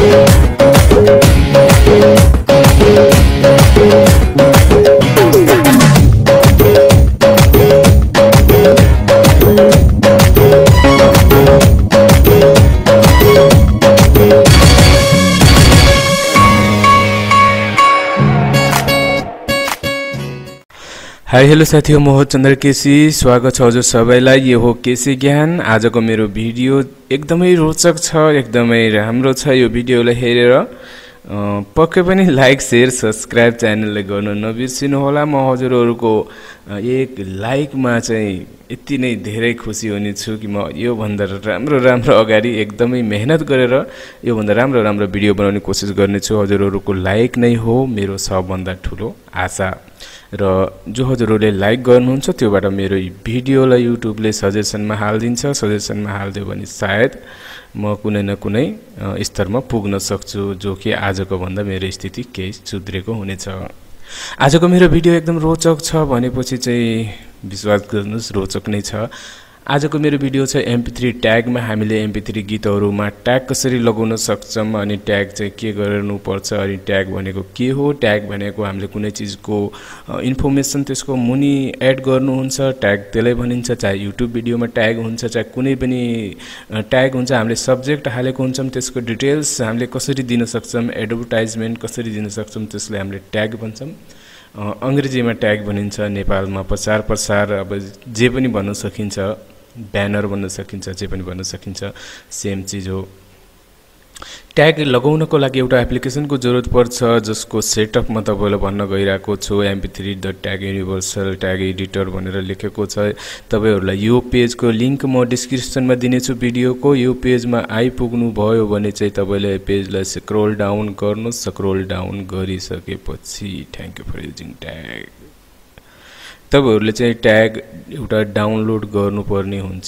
Hi hello साथीहरु, म हो चन्द्र केसी। स्वागत छ हजुर सबैलाई। यो हो केसी ज्ञान। आजको मेरो भिडियो एकदमै रोचक छ, एकदमै राम्रो छ। यो भिडियोलाई हेरेर पक्कै पनि लाइक शेयर सब्स्क्राइब च्यानलले गर्न नबिर्सिनु होला। म हजुरहरुको एक लाइकमा चाहिँ यति नै धेरै खुसी हुने छु कि म यो भन्दा राम्रो अगाडि एकदमै मेहनत गरेर यो भन्दा राम्रो भिडियो बनाउने कोसिस गर्ने छु। हजुरहरुको लाइक नै हो मेरो सबभन्दा ठूलो आशा। र जो हजुरहरुले लाइक गर्नुहुन्छ त्योबाट मेरो भिडियोलाई युट्युबले सजेसनमा हाल्दिन्छ। सजेसनमा हाल्दियो भने सायद म कुनै न कुनै स्तरमा पुग्न सक्छु, जो कि आजको भन्दा मेरो स्थिति केही सुध्रेको हुनेछ। आजको मेरो भिडियो एकदम रोचक छ भनेपछि चाहिँ विश्वास गर्नुस् रोचक नै छ। आजको मेरो भिडियो छ MP3 ट्यागमा हामीले MP3 गीतहरुमा ट्याग कसरी लगाउन सक्छौं अनि ट्याग चाहिँ के गर्नुपर्छ अनि ट्याग भनेको के हो। ट्याग भनेको हामीले कुनै चीजको इन्फर्मेसन त्यसको मुनि एड गर्नुहुन्छ, ट्याग त्यसलाई भनिन्छ। चाहे युट्युब भिडियोमा ट्याग हुन्छ, चाहे कुनै पनि ट्याग हुन्छ, हामीले सब्जेक्ट हालेको हुन्छौं, त्यसको डिटेल्स हामीले कसरी दिन सक्छौं, एडभर्टाइजमेन्ट कसरी दिन सक्छौं, त्यसलाई हामीले ट्याग भन्छौं। अंग्रेजीमा ट्याग भनिन्छ, नेपालमा प्रचार अब जे पनि भन्न सकिन्छ, ब्यानर भन्न सकिन्छ, जे पनि भन्न सकिन्छ, सेम चीज हो। ट्याग लगाउनको लागि एउटा एप्लिकेसनको जरुरत पर्छ, जसको सेटअप म तपाईलाई भन्न गइराको छु। MP3 the tag universal tag editor भनेर लेखेको छ। तपाईहरुलाई यो पेजको लिंक म डिस्क्रिप्सनमा दिनेछु भिडियोको। यो पेजमा आइपुग्नु भयो भने चाहिँ तपाईले पेजलाई स्क्रोल डाउन गर्नुस्। स्क्रोल डाउन गरिसकेपछि thank you for using tag, तपाईहरुले चाहिँ ट्याग एउटा डाउनलोड गर्नुपर्ने हुन्छ।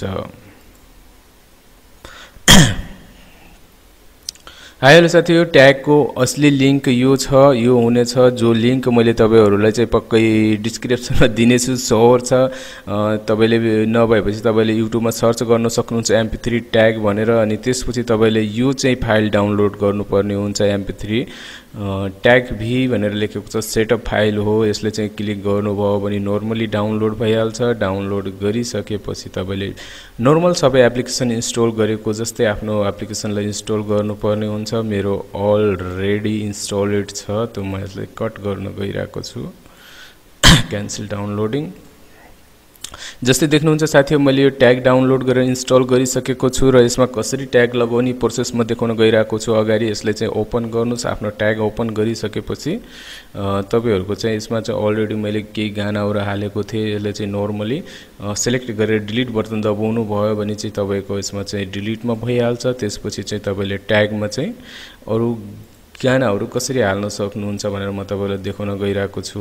हाय हेलो साथीहरु, ट्यागको असली लिंक यो छ, यो हुनेछ। जो लिंक मैले तपाईहरुलाई चाहिँ पक्कै डिस्क्रिप्सनमा दिनेछु, सर छ। तपाईले नभएपछि तपाईले युट्युबमा सर्च गर्न सक्नुहुन्छ MP3 ट्याग भनेर, अनि त्यसपछि तपाईले यो चाहिँ फाइल डाउनलोड गर्नुपर्ने हुन्छ। MP3 ट्याग भी भनेर लेखेको छ, सेटअप फाइल हो। यसले चाहिँ क्लिक गर्नुभयो भने नर्मली डाउनलोड भइहाल्छ। डाउनलोड गरिसकेपछि तपाईले नर्मल सबै एप्लिकेसन इन्स्टल गरेको जस्तै आफ्नो एप्लिकेसनलाई इन्स्टल गर्नुपर्ने हुन्छ। मेरो अलरेडी इन्स्टलेड छ, त म यसलाई कट गर्न गइराको छु। Cancel downloading. जस्तै देख्नुहुन्छ साथीहरु, मैले यो ट्याग डाउनलोड गरेर इन्स्टल गरिसकेको छु र यसमा कसरी ट्याग लगाउने प्रोसेस म देखाउन गइराको छु। अगाडि यसले चाहिँ ओपन गर्नुस्। आफ्नो ट्याग ओपन गरिसकेपछि तपाईहरुको चाहिँ यसमा चाहिँ अलरेडी मैले केही गानाहरु हालेको थिए। यसले चाहिँ नर्मली सिलेक्ट गरेर डिलिट बटन दबाउनु भयो भने चाहिँ तपाईको यसमा चाहिँ डिलिटमा भइहाल्छ। त्यसपछि चाहिँ तपाईले ट्यागमा चाहिँ अरु गानाहरु कसरी हाल्न सक्नुहुन्छ भनेर म तपाईलाई देखाउन गइराको छु।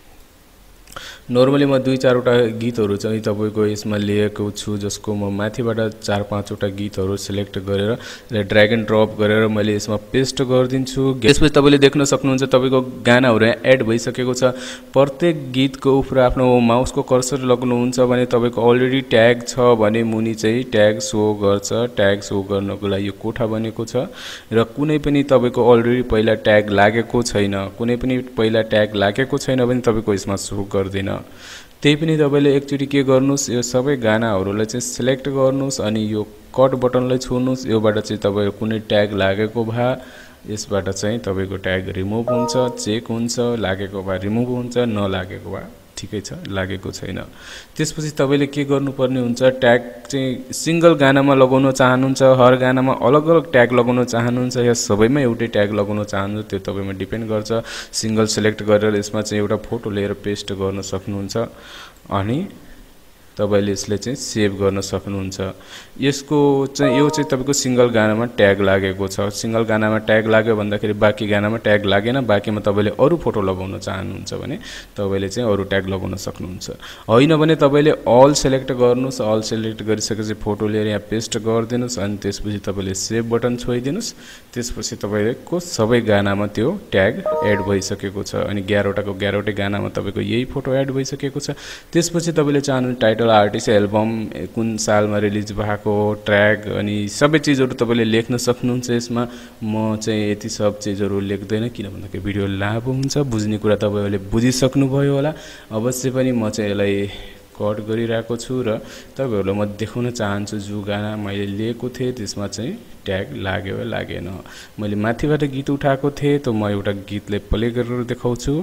नर्मली म 2-4 वटा गीतहरु चाहिँ तपाईको यसमा लिएको छु, जसको म माथिबाट 4-5 वटा गीतहरु सिलेक्ट गरेर ड्र्याग एन्ड ड्रप गरेर मैले यसमा पेस्ट गर्दिन्छु। त्यसपछि तपाईले देख्न सक्नुहुन्छ तपाईको गानाहरु एड भइसकेको छ। प्रत्येक गीतको उपर आफ्नो माउसको कर्सर लगाउनुहुन्छ भने तपाईको अलरेडी ट्याग छ भने मुनि चाहिँ ट्याग शो गर्छ। ट्याग शो गर्नको लागि यो कोठा बनेको छ र कुनै पनि तपाईको अलरेडी पहिला ट्याग लागेको छैन, कुनै पनि पहिला ट्याग लागेको छैन भने तपाईको यसमा शो गर्दैन। त्यही पनि तपाईले एकचोटी के गर्नुस्, यो सबै गानाहरुलाई चाहिँ सिलेक्ट गर्नुस् अनि यो कट बटनलाई छुनुस्। योबाट चाहिँ तपाईको कुनै ट्याग लागेको भए यसबाट चाहिँ तपाईको ट्याग रिमुभ हुन्छ, चेक हुन्छ, लागेको भए रिमुभ हुन्छ, नलागेको भए ठिकै छ, लागेको छैन। त्यसपछि तपाईले के गर्नुपर्ने हुन्छ, ट्याग चाहिँ सिंगल गानामा लगाउन चाहनुहुन्छ, हर गानामा अलग-अलग ट्याग लगाउन चाहनुहुन्छ या सबैमा एउटै ट्याग लगाउन चाहनुहुन्छ, त्यो तपाईमा डिपेन्ड गर्छ। सिंगल सिलेक्ट गरेर यसमा चाहिँ एउटा फोटो लिएर पेस्ट गर्न सक्नुहुन्छ अनि तपाईले यसले चाहिँ सेभ गर्न सक्नुहुन्छ। यसको चाहिँ यो चाहिँ तपाईको सिंगल गानामा ट्याग लागेको छ। सिंगल गानामा ट्याग लाग्यो भन्दाखेरि बाँकी गानामा ट्याग लागेन, बाँकीमा तपाईले अरु फोटो लगाउन चाहनुहुन्छ भने तपाईले चाहिँ अरु ट्याग लगाउन सक्नुहुन्छ। हैन भने तपाईले अल सिलेक्ट गर्नुस्। अल सिलेक्ट गरिसकेपछि फोटो लिएर यहाँ पेस्ट गर्दिनुस् अनि त्यसपछि तपाईले सेभ बटन छोइदिनुस्। त्यसपछि तपाईको सबै गानामा त्यो ट्याग एड भइसकेको छ अनि 11 वटाको 11 वटै गानामा तपाईको यही फोटो एड भइसकेको छ। त्यसपछि तपाईले चाहनु टाइटल होला आर्टिस्ट एल्बम कुन सालमा रिलिज भएको ट्र्याक अनि सबै चीजहरु तपाईले लेख्न सक्नुहुन्छ यसमा म चाहिँ यति सब चीजहरु लेख्दैन किन भन्दाखेरि भिडियो लामो हुन्छ बुझ्ने कुरा तपाईहरुले बुझिसक्नु भयो होला अवश्य पनि म चाहिँ यसलाई कट गरिरहेको छु र तपाईहरुलाई म देखाउन चाहन्छु जो गाना मैले लिएको थिए त्यसमा चाहिँ ट्याग लाग्यो लागेन मैले माथिबाट गीत उठाएको थिए त म एउटा गीतले प्ले गरेर देखाउँछु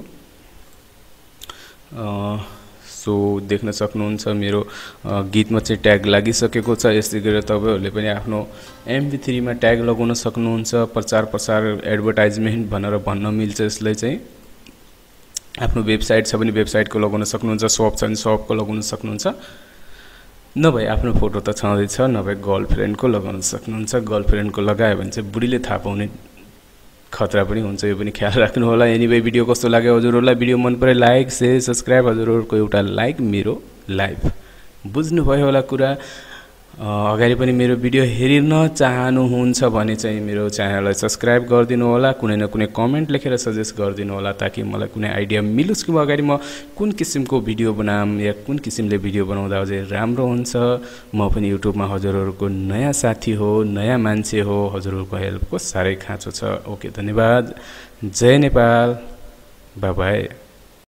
सो देख्न सक्नुहुन्छ मेरो गीतमा चाहिँ ट्याग लागिसकेको छ यसै गरी तपाईहरुले पनि आफ्नो MP3 मा ट्याग लगाउन सक्नुहुन्छ प्रचार प्रसार एडभर्टाइजमेन्ट भनेर भन्न मिल्छ यसलाई चाहिँ आफ्नो वेबसाइट छ भने वेबसाइटको लगाउन सक्नुहुन्छ शप छ भने शपको लगाउन सक्नुहुन्छ नभए आफ्नो फोटो त छँदै छ नभए गर्लफ्रेन्डको लगाउन सक्नुहुन्छ गर्लफ्रेन्डको लगायो भने चाहिँ बुढीले थाहा पाउने खतरा पनि हुन्छ यो पनि ख्याल राख्नु होला एनीवे भिडियो कस्तो लाग्यो हजुरहरुलाई भिडियो मन परे लाइक शेयर सब्स्क्राइब हजुरहरुको एउटा लाइक मेरो लाइफ बुझ्नु भयो होला कुरा अगाडि पनि मेरो भिडियो हेरिन चाहनुहुन्छ भने चाहिँ मेरो च्यानललाई सब्स्क्राइब गरिदिनु होला कुनै न कुनै कमेन्ट लेखेर सजेस्ट गरिदिनु होला ताकि मलाई कुनै आइडिया मिलोस् कि अगाडि म कुन किसिमको भिडियो बनाम या कुन किसिमले भिडियो बनाउँदा अझै राम्रो हुन्छ म पनि युट्युबमा हजुरहरुको नयाँ साथी हो नयाँ मान्छे हो हजुरहरुको हेल्पको सारै खाँचो छ ओके धन्यवाद जय नेपाल बाइ बाइ